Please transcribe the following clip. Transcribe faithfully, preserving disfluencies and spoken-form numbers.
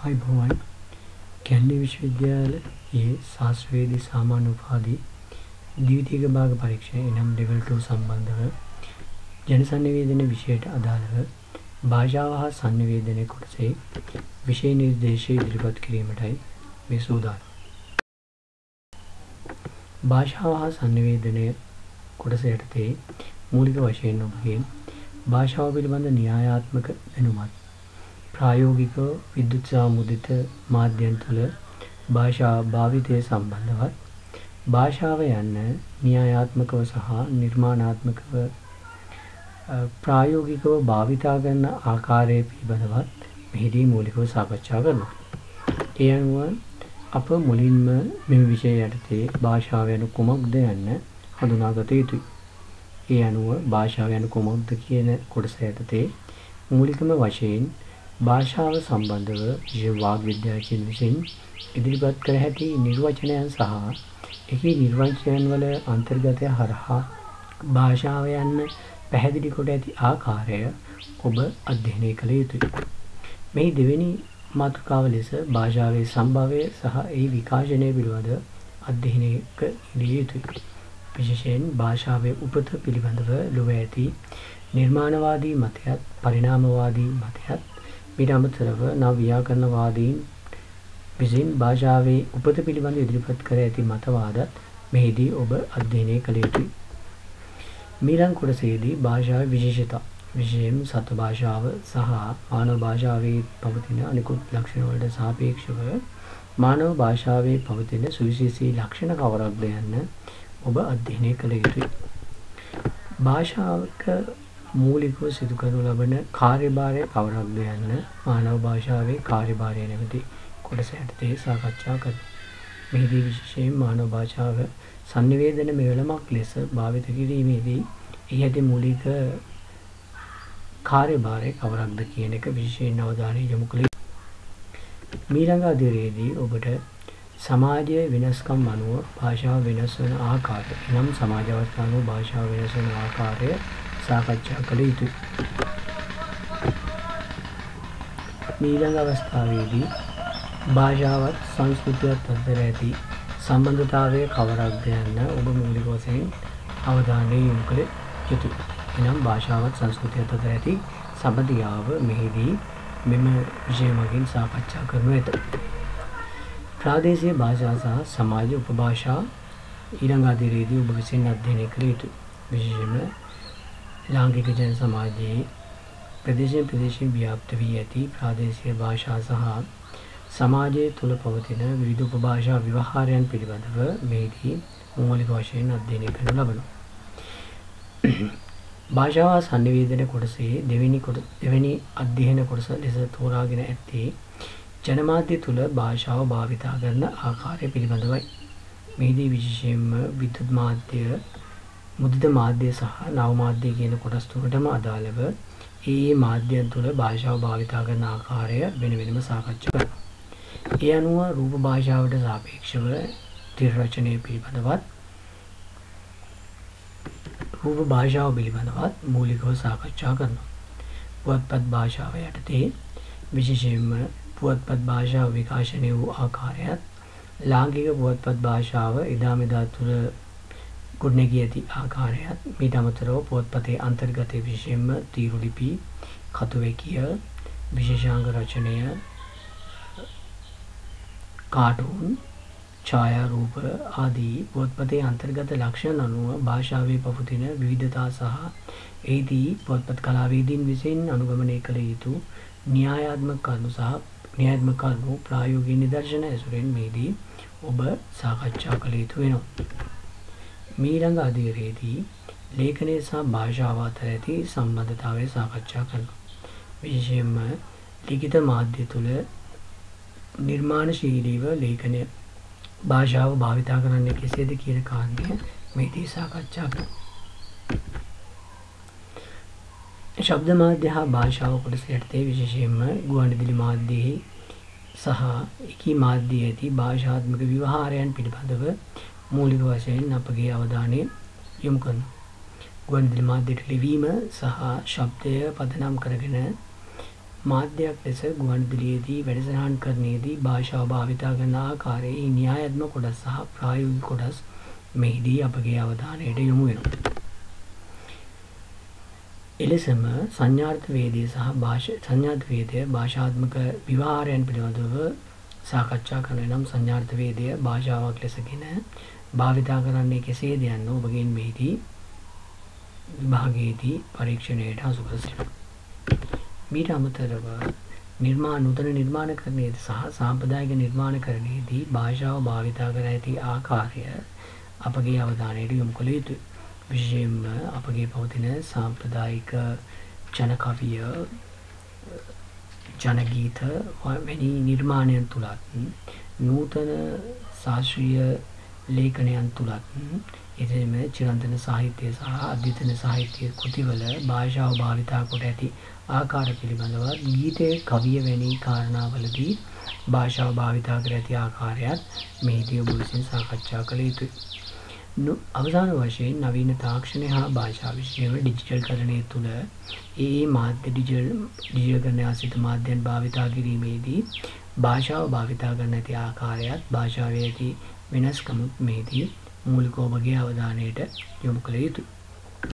ආයුබෝවන් කැලණි විශ්වවිද්‍යාලයේ ශාස්ත්‍රවේදී සාමාන්‍ය උපාධි ද්විතීයික භාග පරීක්ෂා එනම් level two සම්බන්ධව ජන සංනිවේදන විෂයට අදාළව භාෂාව හා සංනිවේදනයේ කොටසේ විෂය නිර්දේශය ඉදිරිපත් කිරීමටයි මේ සූදානම්. භාෂාව හා සංනිවේදනය කොටස යටතේ මූලික වශයෙන් ඔබගෙන් භාෂාව පිළිබඳ න්‍යායාත්මක දැනුමත් ප්‍රායෝගික විද්‍යුත් සාමුද්‍රිත මාධ්‍යයන් තුළ භාෂා භාවිතය සම්බන්ධවත් භාෂාව යන න්‍යායාත්මකව සහ නිර්මාණාත්මකව ප්‍රායෝගිකව භාවිතා කරන ආකාරය පිළිබඳවත් මෙහිදී මූලිකව සාකච්ඡා කරනවා. ඒ අනුව අප මුලින්ම මෙම විෂය යටතේ භාෂාව යන කුමක්ද යන්න හඳුනාගත යුතුයි. ඒ අනුව භාෂාව යන කුමක්ද කියන කොටස යටතේ මූලිකම වශයෙන් භාෂාව සම්බන්ධව විශේෂ වාග් විද්‍යාඥයන් විසින් ඉදිරිපත් කර ඇති නිර්වචනයන් සහ එකී නිර්වචනයන් වල අන්තර්ගතය හරහා භාෂාව යන්න පැහැදිලි කොට ඇති ආකාරය ඔබ අධ්‍යයනය කළ යුතුයි. මේ දෙවෙනි මාතෘකාව ලෙස භාෂාවේ සම්භවය සහ ඒ විකාශනය පිළිබඳ අධ්‍යයනය කළ යුතුයි. විශේෂයෙන් භාෂාවේ උපත පිළිබඳව ලොව ඇති නිර්මාණවාදී මතයත් පරිණාමවාදී මතයත් ඊට අමතරව නව ව්‍යාකරණවාදීන් විසින් භාෂාවේ උපත පිළිබඳ ඉදිරිපත් කර ඇති මතවාදත් මෙහිදී ඔබ අධ්‍යයනය කළ යුතුයි. ඊළඟ කොටසේදී භාෂාවේ විශේෂතා විශේෂයෙන් සත්ව භාෂාව සහ මානව භාෂාවේ පවතින අනිකුත් ලක්ෂණ වලට සාපේක්ෂව මානව භාෂාවේ පවතින සුවිශේෂී ලක්ෂණ කවරක්ද යන්න ඔබ අධ්‍යයනය කළ යුතුයි. භාෂාවක මූලිකව සිදු කරනු ලබන කාර්යභාරය කවරක්ද යන්න මානව භාෂාවේ කාර්යභාරය නැමැති කොටස යටතේ සාකච්ඡා කරනවා. මෙහිදී විශේෂයෙන් මානව භාෂාව සංනිවේදන මෙවලමක් ලෙස භාවිත කිරීමේදී එහි ඇති මූලික කාර්යභාරය කවරක්ද කියන එක විශේෂයෙන් අවධානය යොමු කළ යුතුයි. ඊළඟ අධ්‍යයනයේදී ඔබට සමාජයේ වෙනස්කම් අනුව භාෂාව වෙනස් වන ආකාරය එනම් සමාජ අවස්ථා අනුව භාෂාව වෙනස් වන ආකාරය සාකච්ඡා කළ යුතුයි. ඊළඟ අවස්ථාවේදී භාෂාවත් සංස්කෘතියත් අතර ඇති සම්බන්ධතාවය කවරක්ද යන්න ඔබ මූලික වශයෙන් අවධානය යොමු කළ යුතුයි. එනම් භාෂාවත් සංස්කෘතියත් අතර ඇති සම්බන්ධතාව මෙහිදී මෙම විෂය මගින් සාකච්ඡා කරනු ඇත. ප්‍රාදේශීය භාෂා සහ සමාජ උපභාෂා ඊළඟ අධ්‍යයනයේදී ඔබ විසින් අධ්‍යයනය කළ යුතුයි. විශේෂයෙන්ම ලාංකික ජන සමාජයේ ප්‍රදේශයෙන් ප්‍රදේශයෙන් ව්‍යාප්ත වී ඇති ප්‍රාදේශීය භාෂා සහ සමාජය තුළ පවතින විවිධ උපභාෂා ව්‍යවහාරයන් පිළිබඳව මෙහිදී මූලික වශයෙන් අධ්‍යයනය කරනු ලබනවා. භාෂාව සංනිවේදන කොටසේ දෙවෙනි කොට දෙවෙනි අධ්‍යයන කොටස ලෙස තෝරාගෙන ඇත්තේ ජනමාධ්‍ය තුළ භාෂාව භාවිතා කරන ආකාරය පිළිබඳවයි. මෙහිදී විශේෂයෙන්ම විද්‍යුත් මාධ්‍ය මුද්‍රිත මාධ්‍ය සහ නව මාධ්‍ය කියන කොටස් තුනටම අදාළව ඒ ඒ මාධ්‍යයන් තුළ භාෂාව භාවිතා කරන ආකාරය වෙන වෙනම සාකච්ඡා කරනවා. ඒ අනුව රූප භාෂාවට සාපේක්ෂව තිර රචනය පිළිබඳවත් රූප භාෂාව පිළිබඳවත් මූලිකව සාකච්ඡා කරනවා. පුවත්පත් භාෂාව යටතේ විශේෂයෙන්ම පුවත්පත් භාෂාව විකාශනය වූ ආකාරයත් ලාංකික පුවත්පත් භාෂාව එදා මෙදා තුළ ගොඩනැගී ඇති ආකාරයත් ඊට අමතරව පුවත්පතේ අන්තර්ගතයේ විශේෂයෙන්ම තීරු ලිපි, කතුවැකිය, විශේෂාංග රචනය, කාටුන්, ඡායාරූප ආදී පුවත්පතේ අන්තර්ගත ලක්ෂණ අනුව භාෂාවේ පවතින විවිධතා සහ එහිදී පුවත්පත් කලාවේදීන් විසින් අනුගමනය කළ යුතු න්‍යායාත්මක කරුණු සහ න්‍යායාත්මක කරුණු ප්‍රායෝගික නිදර්ශන ඇසුරෙන් මෙහිදී ඔබ සාකච්ඡා කළ යුතු වෙනවා. ඊළඟ අධ්‍යයනයේදී ලේඛනය සහ භාෂාව අතර ඇති සම්බන්ධතාවය සාකච්ඡා කරනවා. විශේෂයෙන්ම ලිඛිත මාධ්‍ය තුළ නිර්මාණශීලීව ලේඛනය භාෂාව භාවිතා කරන්නේ කෙසේද කියන කාරණය මෙහිදී සාකච්ඡා කරනවා. ශබ්ද මාධ්‍ය හා භාෂාව කොටස යටතේ විශේෂයෙන්ම ගුවන්විදුලි මාධ්‍යයේ සහ එකී මාධ්‍යයේ ඇති භාෂාත්මක ව්‍යවහාරයන් පිළිබඳව මූලික වශයෙන් අපගේ අවධානය යොමු කරනවා. ගුවන්විදුලි මාධ්‍යයට ලිවීම සහ ශබ්දය පදනම් කරගෙන මාධ්‍යයක් ලෙස ගුවන්විදුලියේදී වැඩසටහන් කරන්නේදී භාෂාව භාවිතා කරන ආකාරයේ න්‍යායාත්මක කොටස් සහ ප්‍රායෝගික කොටස් මෙහිදී අපගේ අවධානයට යොමු වෙනවා. එලෙසම සංඥාර්ථ වේදය සහ භාෂා සංඥාර්ථ වේදය භාෂාත්මක විවහාරයන් පිළිබඳව සාකච්ඡා කරන නම් සංඥාර්ථ වේදය භාෂාවක් ලෙසගෙන භාවිතා කරන්නේ කෙසේද යන්න ඔබගෙන් මෙහිදී විභාගයේදී පරීක්ෂණයට හසු කර සිටිනවා. මීට අමතරව නිර්මාණ නූතන නිර්මාණකරණයේදී සහ සාම්ප්‍රදායික නිර්මාණකරණයේදී භාෂාව භාවිතා කර ඇති ආකාරය අපගේ අවධානයට යොමු කළ යුතුයි. විශේෂයෙන්ම අපගේ පවතින සාම්ප්‍රදායික ජනකවිය ජනගීත වැනි නිර්මාණයන් තුලත් නූතන ශාස්ත්‍රීය ලේඛනයන් තුලත් එතෙම චිරන්තන සාහිත්‍ය සහ අධ්‍යතන සාහිත්‍ය කෘතිවල භාෂාව භාවිතා කොට ඇති ආකාර පිළිබඳව ගීතයේ කවිය වැනි කාරණාවලදී භාෂාව භාවිතා කර ඇති ආකාරයත් මෙහිදී ඔබ විසින් සාකච්ඡා කළ යුතුයි. අවසාන වශයෙන් නවීන තාක්ෂණය හා භාෂා විෂයව ඩිජිටල් කරණය තුළ ඒ මාධ්‍ය ඩිජිටල් ඩිජිටල් කරණය ආශ්‍රිත මාධ්‍යයන් භාවිතා කිරීමේදී භාෂාව භාවිතා කරන ඇති ආකාරයත් භාෂාවේ ඇති වෙනස්කමුත් මෙහිදී මූලික ඔබගේ අවධානයට යොමු කළ යුතුයි.